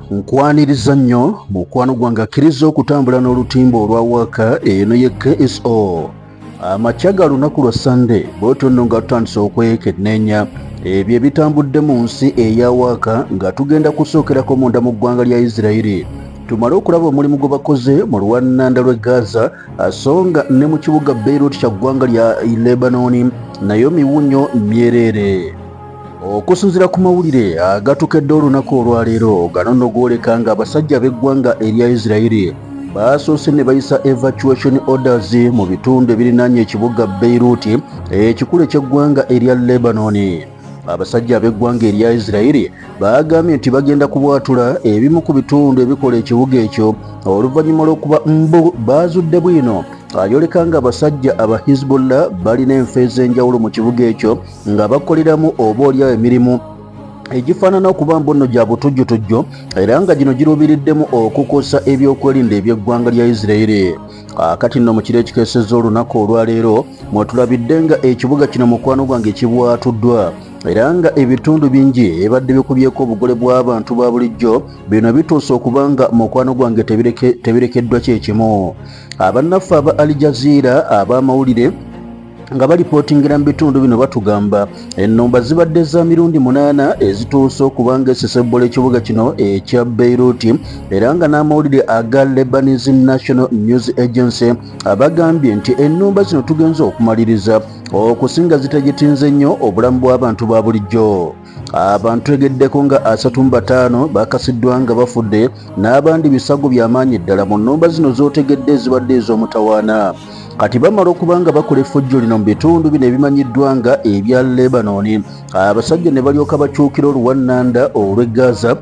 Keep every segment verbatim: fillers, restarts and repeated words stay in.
Nkwaniriza nnyo mukwano gwange akkiriza okutambula n'olutimba olwa waka eno ye K S O. Amakya ga lunaku lwa Sande bw'otyo nno nga tutandise okwekenneenya ebyo ebitambudde mu nsi eya waka nga tugenda kusookerako munda mu ggwanga lya Isirayiri. Tumale okulaba omulimu gwe bakoze mu luwannanda lw'e Gaza asonga ne mu kibuga Beirut kya ggwanga lya Lebanon nayo miwunyo myereere. Okusinziira ku mawulire agatukedde olunaku olwaleero gano nno gwoleka nga abasajja b'eggwanga erya Isirayiri baasoose ne bayisa evacuation orders mu bitundu ebirinaanye ekibuga Beirut ekikulu eky'eggwanga erya Lebanon. Abasajja b'eggwanga erya Isirayiri baagambye nti bagenda kubwatula ebimu ku bitundu ebikola ekibuga ekyo oluvannyuma lw'okuba mbu baazudde bwino ayoleka nga abasajja aba Hezbollah balina enfo ez'enjawulo mu kibuga ekyo nga bakoleramu obaolyawo emirimu egifaanana okuba mbu nno gya butujjutujju era nga gino girubiriddemu okukosa ebyokwerinda eby'eggwanga lya Isirayiri. Akati nno mu kiro ekikeesezza olunaku olwaleero mwetulabidde nga ekibuga kino mukwano gwange kibwatuddwa era nga ebitundu bingi ebadde bikubyeko obugole bw'abantu ba bulijjo bino bituuse okuba nga mukwano gwange tebirekeddwa kyekimu. Abannaffe aba Al Jazeera ab'amawulire nga balipootingira mu bitundu bino batugamba ennumba zibadde za mirundi munaana ezituuse okuba nga esesebbola ekibuga kino ekya Beirut era nga n'amawulire aga Lebanese National News Agency abagambye nti ennumba zino tugenza okumaliriza okusinga zitegetinze nnyo obulamu bw'abantu ba bulijjo. Abantu tegeddeko nga asatu mu bataano bakasiddwa nga bafudde n'abandi bisago by'amaanyi ddala mu nnumba zino z'otegedde ezibadde ez'omutawaana. Kati bamala okuba nga bakola effujjo lino mu bitundu bino ebimanyiddwa nga ebya Lebanon, abasajja ne balyoka bakyukira oluwannanda olw'e Gaza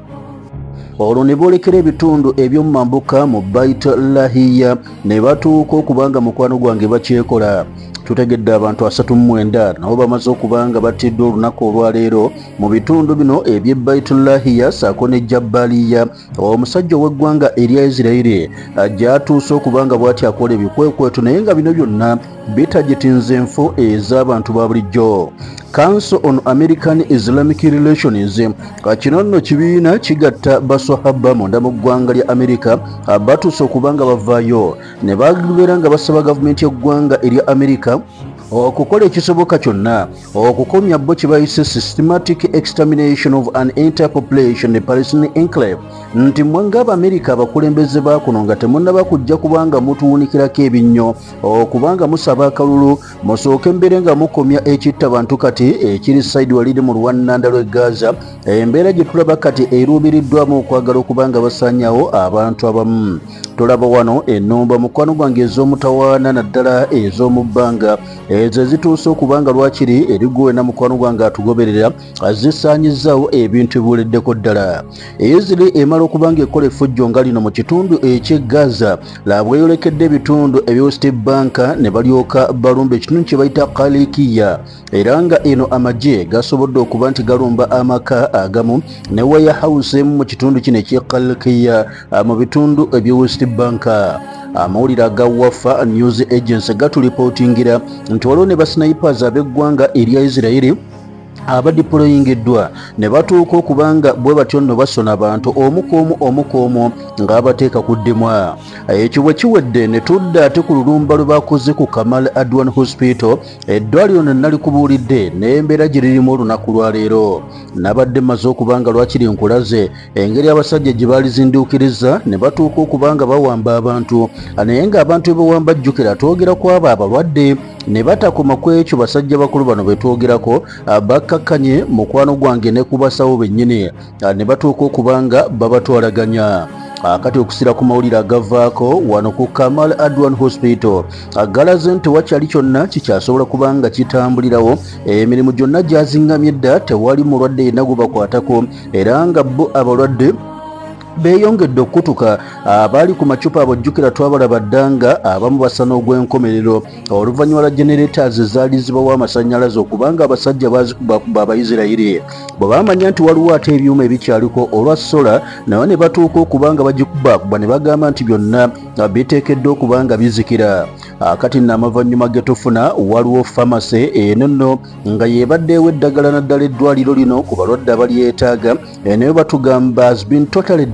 olwo ne boolekera ebitundu eby'omu mambuka mu Bait Lahiya ne batuuka okuba nga mukwano gwange bakyekola. Tutegedde abantu asatu mu mwenda nabo bamaze okuba nga battiddwa olunaku olwaleero mu bitundu bino eby'e Bait Lahiya ssaako ne Jabbaliya. Omusajja ow'eggwanga erya Isirayiri ajja atuuse okuba nga bw'ati akola ebikwekwetu naye nga bino byonna bitagitinze enfo ez'abantu ba bulijjo. Council on American Islamic Relations kino nno kibiina kigatta baswahaba munda mu ggwanga lya Amerika batuuse okuba nga bavaayo ne babeera nga basaba gavumenti y'eggwanga erya Amerika okukola ekisoboka kyonna okukomya bo kye bayise systematic extermination of an entire population ne Palestinian enclave nti mwanga Abamerika abakulembeze bakuno nga temunnaba kujja kubanga mutuwunikirako ebinnyo okubanga musaba akalulu musooke mbere nga mukomya ekitta bantu kati ekiri side waliri mu luwannanda lw'e Gaza embeera gye tulaba kati eruubiriddwamu okwagala okubanga basaanyawo abantu abamu. Tulaba wano ennumba mukwano gwange ez'omutawaana naddala ez'omu bbanga ezo ezituuse okuba nga lwakiri erigguwe na mukwano gwange atugoberera azisaanyizzaawo ebintu ebiweleddeko ddala. Isirayiri emala okuba nga ekola effujjo nga lino mu kitundu eky'e Gaza labweyolekedde ebitundu ebya West Bank ne balyoka balumba ekitundu kye bayita Kalikiya era nga eno amagye gasobodde okuba nti galumba amaka agamu ne warehouse emu mu kitundu kino eky'e Kalikiya mu bitundu ebya West Bank. Amawulire aga Wafa News Agency gatulipootingira nti waliwo ne basnipers ab'eggwanga erya Isirayiri abadiployingiddwa ne batuuka okubanga bwe batyo nno basona abantu omukoomu omukoomu ng'abateeka ku ddimwa. Ekyo bwe kiwedde ne tudda ate ku lulumba lwe bakoze ku Kamal Adwan Hospital eddwaliro ne nalikubuulidde n'embeera gye ririmu olunaku lwaleero. Nabadde mmaze okubanga lwakiri nkulaze engeri abasajja gye baalizinduukiriza ne batuuka okubanga bawamba abantu naye ng'abantu be bawamba jjukira twogera ku abo abalwadde ne batakoma ku ekyo basajja bakulu bano betwogerako bakkakkanye mukwano gwange ne ku basawo bennyini ne batuuka okubanga babatwalaganya. Akati okusira ku mawulire agavaako wano ku Kamal Adwan Hospital agalaze nti wakyali kyonna kikyasobola kubanga kitambulirawo emirimu gyonna gyazingamye dda tewali mulwadde yenna gwe bakwatako era nga bo abalwadde beyongedde okutuka abali ku macupa abajjukira twabalaba ddanga abamu basa n'ogw'enkomerero oluvannyuma lwa generators zaali zibawo amasannyalaze okubanga abasajja baazikubakuba Abayisirayiri bwe baamanya nti waliwo ate ebyuma ebikyaliko olwa sola naye ne batuuka okubanga bagikubakuba ne bagamba nti byonna biteekeddwa okubanga bizikira. Akati n'amavannyuma ge tufuna waliwo famasi eno nno nga yeebaddeewo eddagala naddala eddwaliro lino ku balwadde abalyetaaga naye batugamba has been totally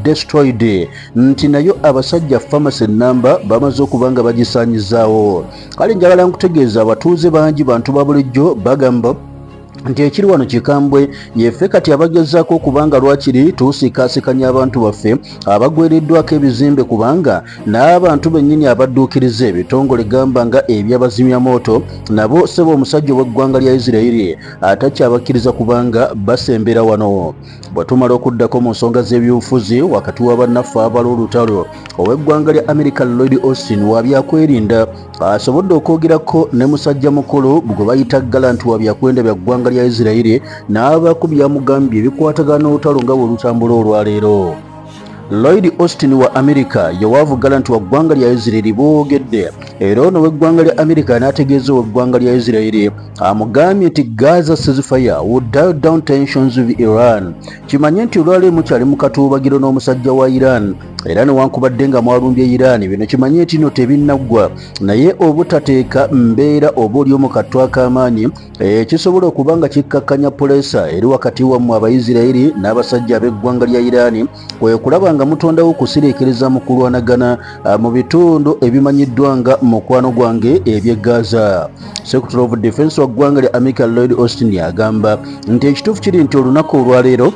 destroyed nti nayo abasajja pharmacy number bamaze okubanga bagisaanyizaawo. Kale njagala nkutegeeza abatuuze bangi bantu ba bulijjo bagamba nti ekiri wano kikambwe yeffe kati abagezaako okubanga lwakiri tusiikaasikanya abantu baffe abagwereddwako ebizimbe kubanga n'abantu bennyini abadduukiriza ebitongole gamba nga ebyabazimyamooto nabo sebo omusajja ow'eggwanga lya Isirayiri atakyabakkiriza kubanga basembera wano. Bwe tumala okuddako mu nsonga z'ebyobufuzi wakati wa bannaffe abal'olutalo ow'eggwanga lya America Lloyd Austin wabyakwerinda asobodde okwogerako ne musajja mukulu gwe bayita galanti wabyakwenda bya ggwanga lya Isirayiri n'abaako byamugambye ebikwatagana n'olutalo nga bwe lutambula olwaleero. Lloyd Austin wa America yewavugala nti waggwanga lya Isirayiri boogedde era ono w'eggwanga lya America n'ategeeza w'eggwanga lya Isirayiri amugambye nti Gaza ceasefire would dial down tensions with Iran. Kimanye nti olwaleero mukyali mu katuubagiro n'omusajja wa Iran era newankubadde nga mwalumbye Iran bino kimanye nti no tebinnaggwa naye obutateeka mbeera oba oli omu kattu ak'amaanyi ekisobola okuba nga kikkakkanya pulesa eri wakati wammwe Abayisirayiri n'abasajja ab'eggwanga lya Iran kwe kulaba nga mutondawo okusireekereza mu kulwanagana mu bitundu ebimanyiddwa nga mukwano gwange eby'e Gaza. Secretary of Defense wa ggwanga lya America Lloyd Austin agamba nti ekituufu kiri nti olunaku olwaleero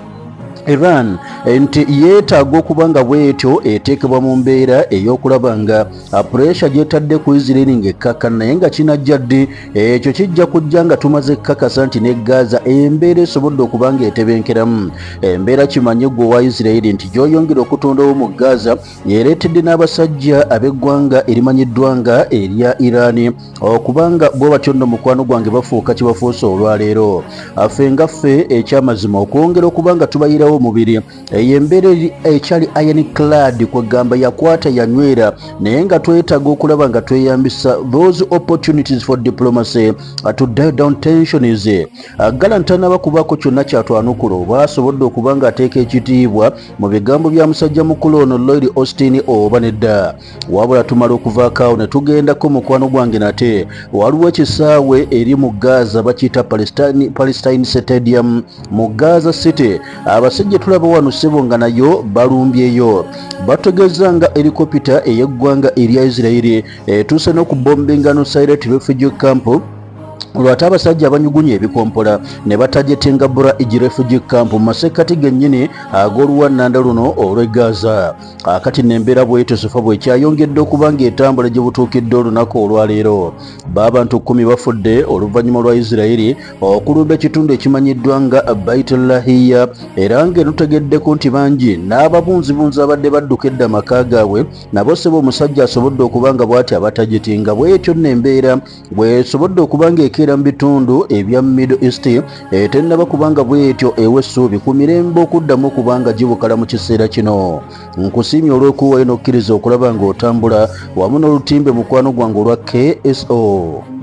Iran nti yeetaaga okubanga bwetyo eteekebwa mu mbeera ey'okulaba nga pressure gyetadde ku Isirayiri ng'ekkakkana naye nga kinajja ddi ekyo kijja kujja nga tumaze kkakasa nti ne Gaza embeera esobodde okuba nga etebenkeramu. Embeera kimanye gwe wa Isirayiri nti gy'oyongera okutondawo mu Gaza yeereetedde n'abasajja ab'eggwanga erimanyiddwa nga erya Iran okubanga bwe batyo nno mukwano gwange bafuuka kibafuusa olwaleero. Affe nga ffe ekyamazima okwongera okuba nga tubayirawo mubiri eyembeera ekyali iron clad kwegamba yakwata yanywera naye nga twetaaga okulaba nga tweyambisa those opportunities for diplomacy to dial down tensions. Galantana bakubaako kyonna kyatwanukula oba asobodde okuba nga ateeka ekitiibwa mu bigambo bya musajja mukulu ono Lloyd Austin oba nedda. Wabula tumala okuvaako ne tugendako mukwano gwange nate waliwo ekisaawe eri mu Gaza bakiyita Palestine, Palestine Stadium mu Gaza City. Abasajja tulaba wano ssebo nga nayo balumbyeyo bategeeza nga helikopita ey'eggwanga erya Isirayiri etuuse n'okubombinga no Silent Refugee Camp olwate abasajja abanyugunya ebikompola ne batajetenga Bura-Iji Refugee Camp mu masekkati gennyini ag'oluwannanda luno olw'e Gaza. Akati n'embeera bw'etyo sifa bwekyayongedde okuba ng'etambula gye butuukidde olunaku olwaleero. B'abantu kkumi bafudde oluvannyuma lwa Isirayiri okulumba ekitundu ekimanyiddwa nga Baitulahiya era ng'eno tutegeddeko nti bangi n'ababunzibunzi abadde badduka edda amaka gaabwe nabo ssebo omusajja asobodde okuba nga bw'ati abatajetinga. Bw'etyo nno embeera bw'esobodde okuba ng'ekeera mu bitundu ebya Middle East etennaba kubanga bw'etyo ew'essuubi ku mirembe okuddamu okubanga gibukala mu kiseera kino. Nkusiimye olw'okuwayo n'okkiriza okulaba ng'otambula wamu n'olutimbe mukwano gwange olwa K S O.